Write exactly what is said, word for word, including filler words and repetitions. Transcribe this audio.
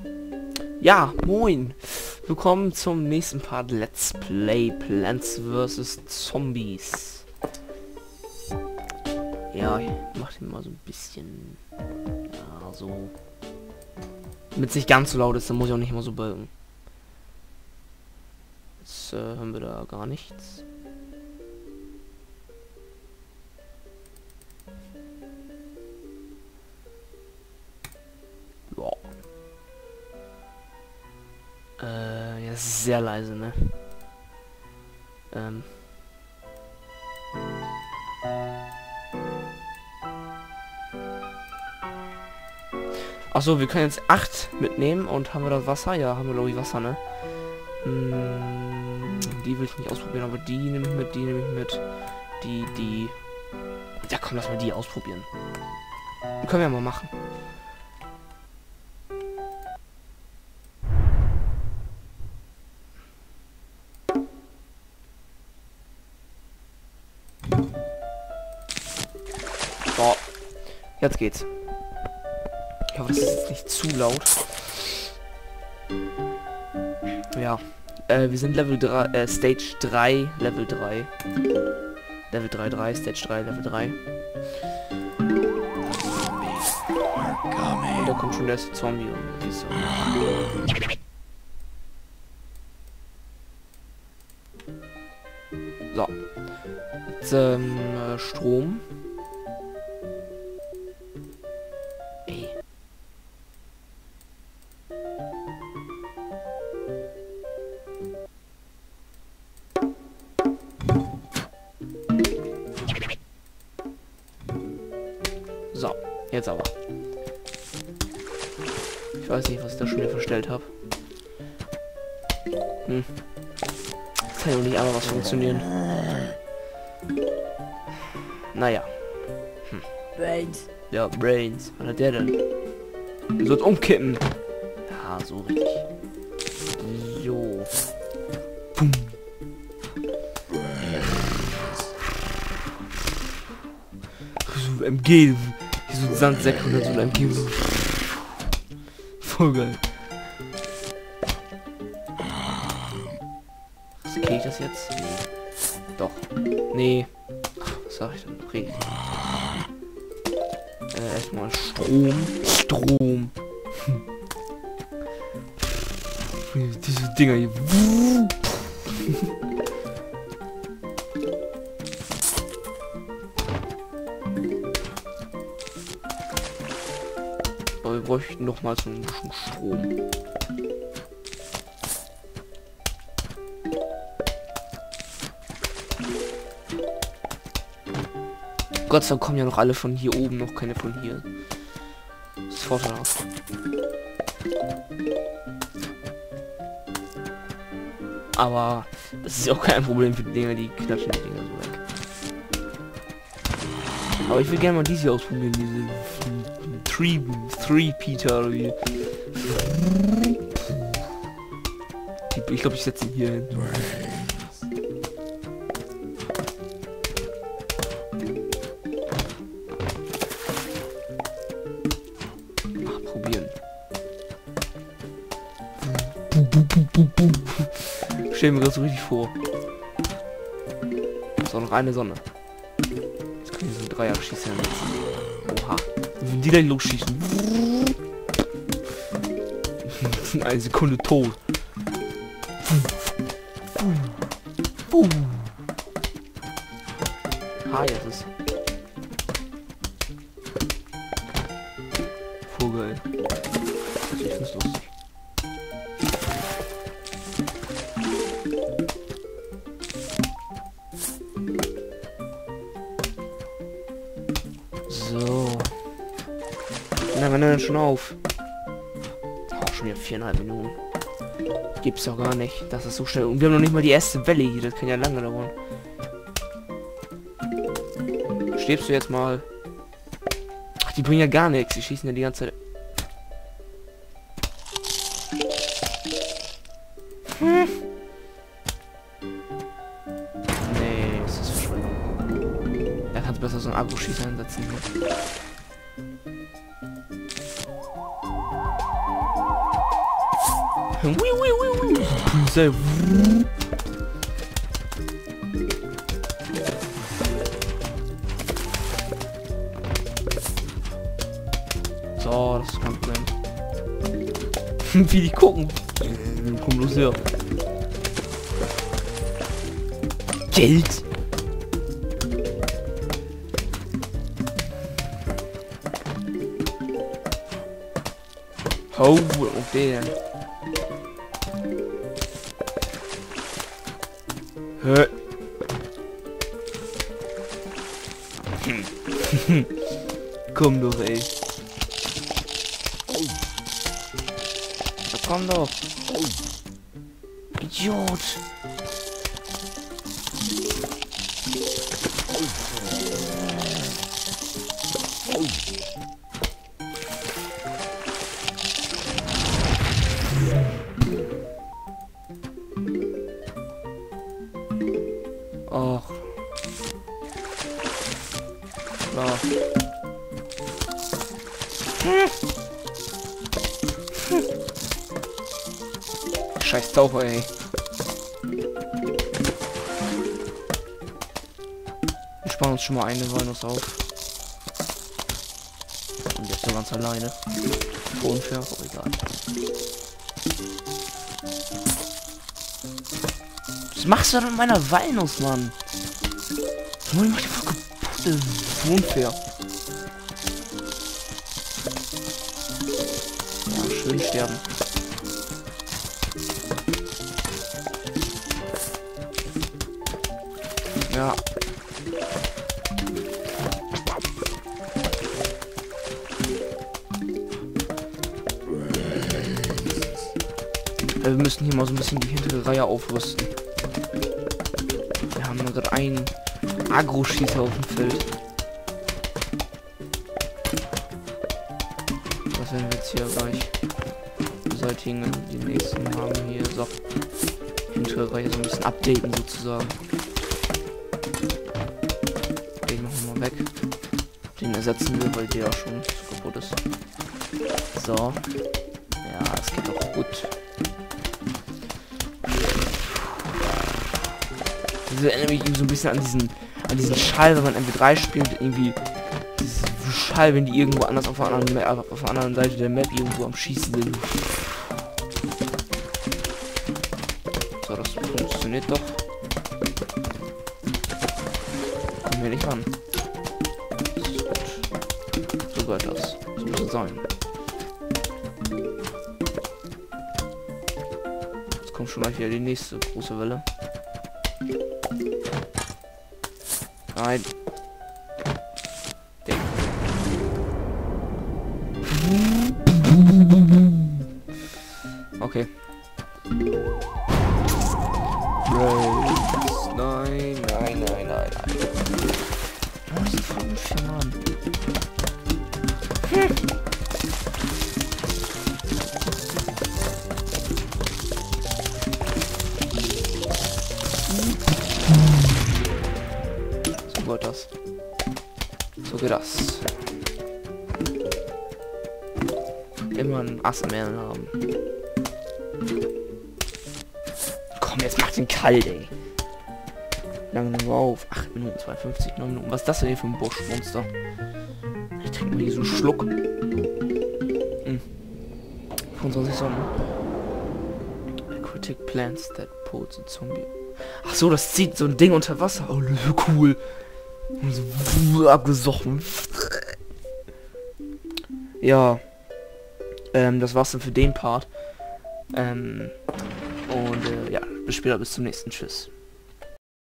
Ja, moin. Willkommen zum nächsten Part Let's Play Plants versus. Zombies. Ja, ich mach den mal so ein bisschen... Ja, so... Damit es nicht ganz so laut ist, dann muss ich auch nicht immer so bölken. Jetzt äh, haben wir da gar nichts. Ja. Äh, ja, das ist sehr leise, ne? Ähm. Achso, wir können jetzt acht mitnehmen und haben wir das Wasser? Ja, haben wir glaube ich Wasser, ne? Hm, die will ich nicht ausprobieren, aber die nehme ich mit, die nehme ich mit. Die, die. Ja komm, lass mal die ausprobieren. Die können wir ja mal machen. So, jetzt geht's. Ich hoffe, das ist jetzt nicht zu laut. Ja, äh, wir sind Level drei, äh, Stage drei, Level drei. Level drei, drei, Stage drei, Level drei. Und da kommt schon der erste Zombie und die ist so. So. Jetzt, ähm, äh, Strom. Ey. So, jetzt aber. Ich weiß nicht, was ich da schon wieder verstellt habe. Hm. Das kann ja auch nicht einmal was funktionieren. Naja. Hm. Brains. Ja, Brains. Was hat der denn? Du sollst umkippen. Ja, so richtig. Jo. Pum. So M G. Wie so ein Sandsäcke oder so ein M G. Voll geil. Krieg ich das jetzt? Nee. Doch. Nee. Was sag ich denn? Krieg ich. Äh, erstmal Strom. Strom. Diese Dinger hier. Aber wir bräuchten noch mal so ein bisschen Strom. Gott sei Dank kommen ja noch alle von hier oben, noch keine von hier. Das ist vorteilhaft. Aber das ist ja auch kein Problem für die Dinger, die klatschen die Dinger so weg. Aber ich will gerne mal diese ausprobieren, diese Three, Three Peter oder wie. Ich glaube, ich setze ihn hier hin. Stell mir das so richtig vor. So, noch eine Sonne. Jetzt können wir so drei abschießen. Oha. Wenn die gleich losschießen. Sind eine Sekunde tot. Ha, jetzt ist. Voll geil. Ich find's lustig. So. Na, wenn er denn schon auf? Auch schon wieder viereinhalb Minuten. Gibt's doch gar nicht. Das ist so schnell. Und wir haben noch nicht mal die erste Welle hier. Das kann ja lange dauern. Stirbst du jetzt mal? Ach, die bringen ja gar nichts. Die schießen ja die ganze Zeit. Hm. Nee, das ist Verschwendung. Da kannst du besser so einen Akkuschießer einsetzen. Sehr. So, das ist kein Problem. Wie die gucken. Komm los her. Geld. Oh, okay. Hä? Komm doch, ey. Komm doch. Idiot. Och. Klar. Hm. Hm. Scheiß Taucher, ey. Wir sparen uns schon mal eine Walnuss auf. Und jetzt so ganz alleine. Unfair, aber egal. Was machst du denn mit meiner Walnuss, Mann? Mann, mach die voll kaputt. Das ist unfair. Ja, schön sterben. Ja. Wir müssen hier mal so ein bisschen die hintere Reihe aufrüsten. Wir haben nur gerade einen Agro-Schießer auf dem Feld. Das werden wir jetzt hier gleich beseitigen. Die nächsten haben hier so hintere Reihe so ein bisschen updaten sozusagen. Den machen wir mal weg. Den ersetzen wir, weil der schon kaputt ist. So. Ja, das geht doch gut. Das erinnert mich irgendwie so ein bisschen an diesen, an diesen Schall, wenn man M W drei spielt, irgendwie dieses Schall, wenn die irgendwo anders auf der anderen, auf der anderen Seite der Map irgendwo am Schießen sind. So, das funktioniert doch. Kommen wir nicht ran. Das ist gut. So gehört das. So muss es sein. Jetzt kommt schon gleich wieder die nächste große Welle. Nein. Ding. Okay. Brace. Nein, nein, nein, nein, nein. Oh, das ist voll unfair, Mann. Hm. So wird das. So geht das. Immer ein Ass mehr haben. Komm, jetzt macht den kalt, ey. Lange nur auf. acht Minuten, zweiundfünfzig, neun Minuten. Was ist das denn hier für ein Buschmonster? Ich trinke mal hier so einen Schluck. Hm. fünfundzwanzig Sonnen. Critic plants that pulls a zombie. Ach so, das zieht so ein Ding unter Wasser. Oh, cool. Und so abgesochen. Ja. Ähm, das war's dann für den Part. Ähm, und äh, ja, bis später, bis zum nächsten. Tschüss.